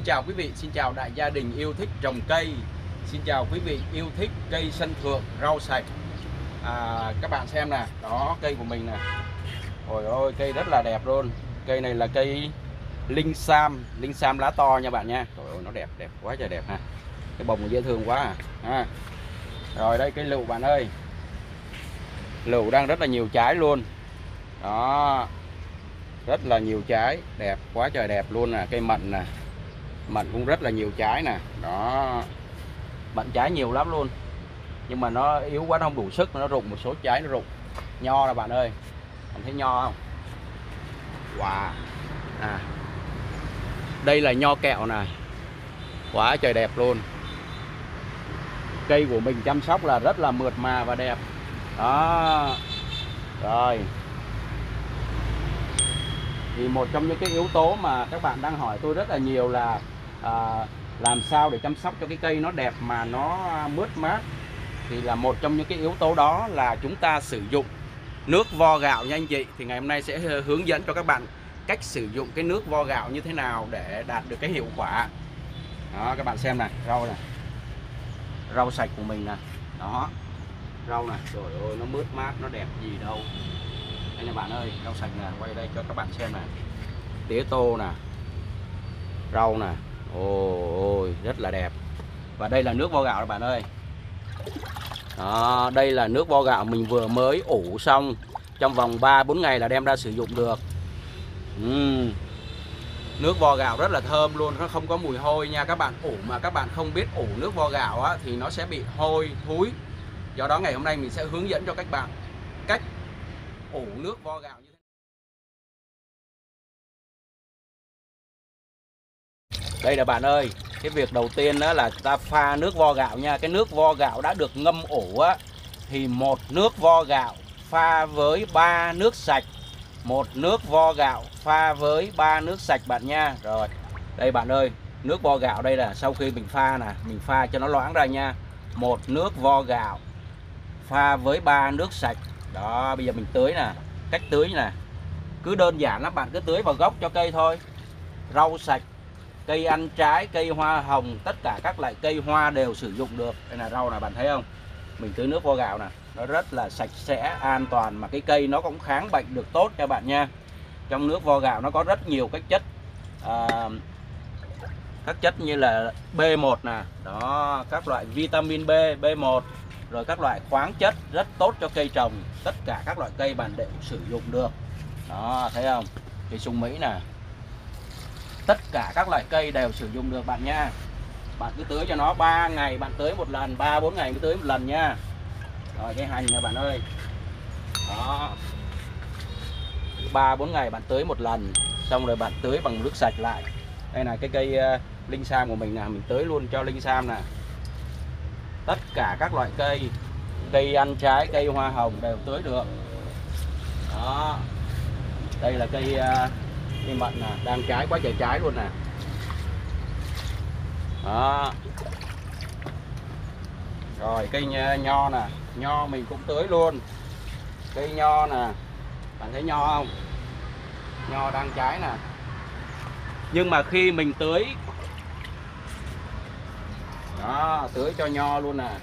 chào quý vị, xin chào đại gia đình yêu thích trồng cây. Xin chào quý vị yêu thích cây sân thượng, rau sạch. Các bạn xem nè, đó cây của mình nè. Ôi ôi, cây rất là đẹp luôn. Cây này là cây linh sam lá to nha bạn nha. Trời ơi, nó đẹp, đẹp quá trời đẹp ha. Cái bông dễ thương quá à. Rồi đây cây lựu bạn ơi. Lựu đang rất là nhiều trái luôn. Đó. Rất là nhiều trái, đẹp quá trời đẹp luôn nè. Cây mận nè, mận cũng rất là nhiều trái nè. Đó, mận trái nhiều lắm luôn, nhưng mà nó yếu quá, nó không đủ sức, nó rụng một số trái, nó rụng. Nho nè bạn ơi, bạn thấy nho không? Wow, đây là nho kẹo này, quá trời đẹp luôn. Cây của mình chăm sóc là rất là mượt mà và đẹp. Đó, rồi thì một trong những cái yếu tố mà các bạn đang hỏi tôi rất là nhiều là làm sao để chăm sóc cho cái cây nó đẹp mà nó mướt mát, thì là một trong những cái yếu tố đó là chúng ta sử dụng nước vo gạo nha anh chị. Thì ngày hôm nay sẽ hướng dẫn cho các bạn cách sử dụng cái nước vo gạo như thế nào để đạt được cái hiệu quả. Đó, các bạn xem này, rau này, rau sạch của mình nè, đó, rau này, trời ơi nó mướt mát, nó đẹp gì đâu. Đây nè bạn ơi, rau sạch nè, quay đây cho các bạn xem nè, tía tô nè, rau nè, ôi rất là đẹp. Và đây là nước vo gạo các bạn ơi. Đó, đây là nước vo gạo mình vừa mới ủ xong, trong vòng 3-4 ngày là đem ra sử dụng được. Nước vo gạo rất là thơm luôn, nó không có mùi hôi nha. Các bạn ủ mà các bạn không biết ủ nước vo gạo á, thì nó sẽ bị hôi, thúi. Do đó ngày hôm nay mình sẽ hướng dẫn cho các bạn cách ủ nước vo gạo như thế. Đây là bạn ơi, cái việc đầu tiên đó là ta pha nước vo gạo nha. Cái nước vo gạo đã được ngâm ủ á, thì một nước vo gạo pha với 3 nước sạch. Một nước vo gạo pha với 3 nước sạch bạn nha. Rồi, đây bạn ơi, nước vo gạo đây là sau khi mình pha nè, mình pha cho nó loãng ra nha. Một nước vo gạo pha với 3 nước sạch. Đó, bây giờ mình tưới nè. Cách tưới nè, cứ đơn giản lắm, bạn cứ tưới vào gốc cho cây thôi. Rau sạch, cây ăn trái, cây hoa hồng, tất cả các loại cây hoa đều sử dụng được. Đây là rau này, bạn thấy không? Mình tưới nước vo gạo nè, nó rất là sạch sẽ, an toàn, mà cái cây nó cũng kháng bệnh được tốt cho bạn nha. Trong nước vo gạo nó có rất nhiều các chất như là B1 nè, đó, các loại vitamin B, B1, rồi các loại khoáng chất rất tốt cho cây trồng. Tất cả các loại cây bạn đều sử dụng được. Đó, thấy không? Cây sung Mỹ nè, tất cả các loại cây đều sử dụng được bạn nha. Bạn cứ tưới cho nó 3 ngày bạn tưới một lần, 3-4 ngày cứ tưới một lần nha. Rồi cái hành nha bạn ơi, đó, 3-4 ngày bạn tưới một lần, xong rồi bạn tưới bằng nước sạch lại. Đây là cái cây linh sam của mình nè, mình tưới luôn cho linh sam nè. Tất cả các loại cây, cây ăn trái, cây hoa hồng đều tưới được. Đó, đây là cây mận nè, đang trái quá trời trái luôn nè. Đó. Rồi cây nho nè, nho mình cũng tưới luôn. Cây nho nè, bạn thấy nho không? Nho đang trái nè. Nhưng mà khi mình tưới, đó, tưới cho nho luôn nè.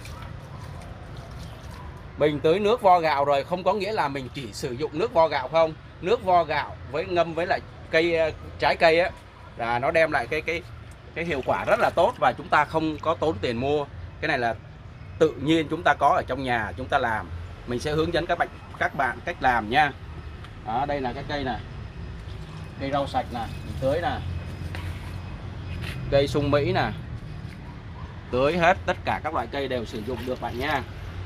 Mình tưới nước vo gạo rồi không có nghĩa là mình chỉ sử dụng nước vo gạo không. Nước vo gạo với ngâm với lại cây trái cây á, là nó đem lại cái hiệu quả rất là tốt, và chúng ta không có tốn tiền mua. Cái này là tự nhiên chúng ta có ở trong nhà chúng ta làm. Mình sẽ hướng dẫn các bạn cách làm nha. Đó, đây là cái cây này, cây rau sạch nè, mình tưới nè. Cây sung Mỹ nè, tưới hết, tất cả các loại cây đều sử dụng được bạn nha.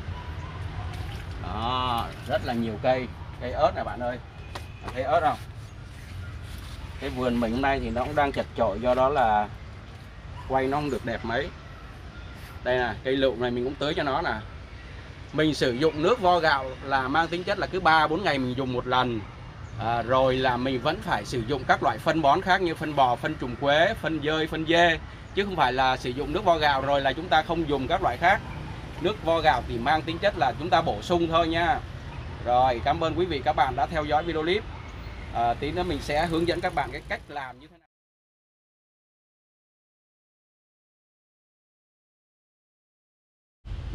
Đó, rất là nhiều cây. Cây ớt này bạn ơi, bạn thấy ớt không? Cái vườn mình hôm nay thì nó cũng đang chật chội, do đó là quay nó không được đẹp mấy. Đây nè, cây lựu này mình cũng tưới cho nó nè. Mình sử dụng nước vo gạo là mang tính chất là cứ 3-4 ngày mình dùng một lần. Rồi là mình vẫn phải sử dụng các loại phân bón khác như phân bò, phân trùng quế, phân dơi, phân dê, chứ không phải là sử dụng nước vo gạo rồi là chúng ta không dùng các loại khác. Nước vo gạo thì mang tính chất là chúng ta bổ sung thôi nha. Rồi, cảm ơn quý vị các bạn đã theo dõi video clip. Tí nữa mình sẽ hướng dẫn các bạn cái cách làm như thế nào.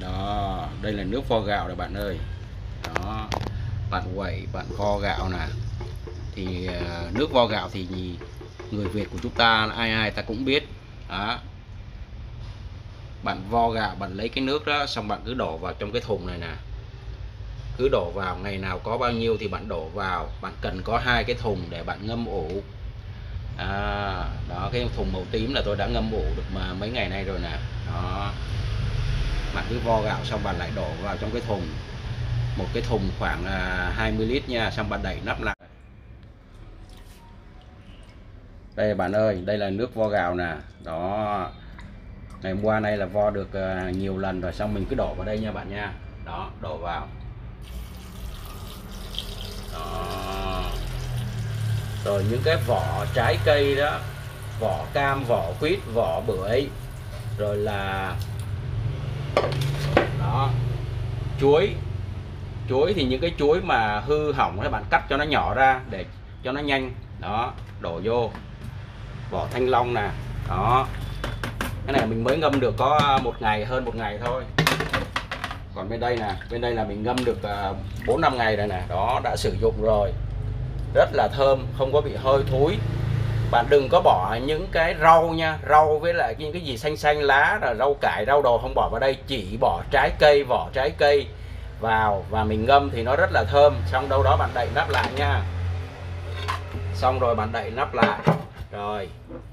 Đó, đây là nước vo gạo này bạn ơi. Đó, bạn quẩy, bạn vo gạo nè. Thì nước vo gạo thì người Việt của chúng ta ai ai ta cũng biết. Đó, bạn vo gạo, bạn lấy cái nước đó xong bạn cứ đổ vào trong cái thùng này nè, cứ đổ vào, ngày nào có bao nhiêu thì bạn đổ vào. Bạn cần có 2 cái thùng để bạn ngâm ủ. Đó, cái thùng màu tím là tôi đã ngâm ủ được mà mấy ngày nay rồi nè. Đó, bạn cứ vo gạo xong bạn lại đổ vào trong cái thùng, một cái thùng khoảng 20 lít nha, xong bạn đậy nắp lại. Đây bạn ơi, đây là nước vo gạo nè. Đó, ngày hôm qua nay là vo được nhiều lần rồi, xong mình cứ đổ vào đây nha bạn nha. Đó, đổ vào. Đó. Rồi những cái vỏ trái cây đó, vỏ cam, vỏ quýt, vỏ bưởi, rồi là đó, chuối. Chuối thì những cái chuối mà hư hỏng thì bạn cắt cho nó nhỏ ra để cho nó nhanh. Đó, đổ vô. Vỏ thanh long nè. Đó, cái này mình mới ngâm được có 1 ngày, hơn 1 ngày thôi. Còn bên đây nè, bên đây là mình ngâm được 4-5 ngày rồi nè. Đó, đã sử dụng rồi, rất là thơm, không có bị hơi thối. Bạn đừng có bỏ những cái rau nha, rau với lại những cái gì xanh xanh lá, là rau cải, rau đồ không bỏ vào đây, chỉ bỏ trái cây, vỏ trái cây vào và mình ngâm thì nó rất là thơm. Xong đâu đó bạn đậy nắp lại nha. Xong rồi bạn đậy nắp lại. Rồi.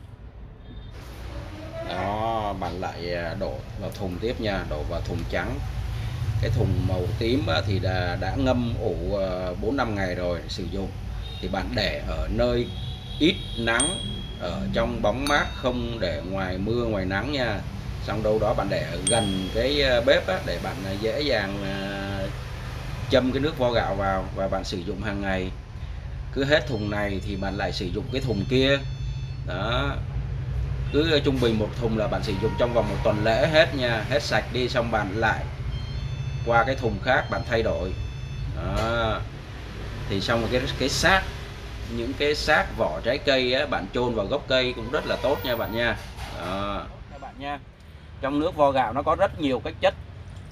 Đó, bạn lại đổ vào thùng tiếp nha, đổ vào thùng trắng. Cái thùng màu tím thì đã ngâm ủ 4-5 ngày rồi sử dụng. Thì bạn để ở nơi ít nắng, ở trong bóng mát, không để ngoài mưa ngoài nắng nha. Xong đâu đó bạn để ở gần cái bếp để bạn dễ dàng châm cái nước vo gạo vào và bạn sử dụng hàng ngày. Cứ hết thùng này thì bạn lại sử dụng cái thùng kia. Đó, cứ trung bình một thùng là bạn sử dụng trong vòng 1 tuần lễ hết nha, hết sạch đi, xong bạn lại qua cái thùng khác bạn thay đổi. Đó, thì xong rồi cái xác, những cái xác vỏ trái cây á, bạn chôn vào gốc cây cũng rất là tốt nha bạn nha. Đó, các bạn nha. Trong nước vo gạo nó có rất nhiều các chất,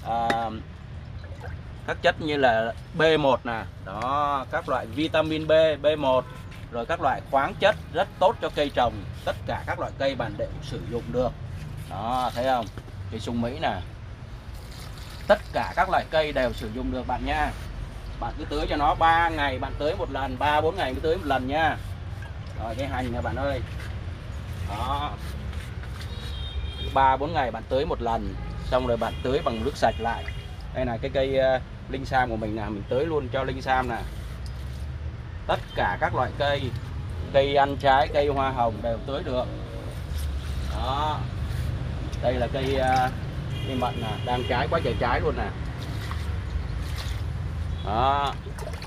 các chất như là B1 nè, đó, các loại vitamin B, B1, rồi các loại khoáng chất rất tốt cho cây trồng. Tất cả các loại cây bạn đều sử dụng được. Đó, thấy không? Cây sung Mỹ nè, tất cả các loại cây đều sử dụng được bạn nha. Bạn cứ tưới cho nó 3 ngày bạn tưới một lần, 3-4 ngày cứ tưới một lần nha. Rồi cái hành nha bạn ơi. Đó, 3-4 ngày bạn tưới một lần, xong rồi bạn tưới bằng nước sạch lại. Đây là cái cây linh sam của mình nè, mình tưới luôn cho linh sam nè. Tất cả các loại cây, cây ăn trái, cây hoa hồng đều tưới được. Đó, đây là cây mận nè, đang trái, quá trời trái luôn nè. Đó,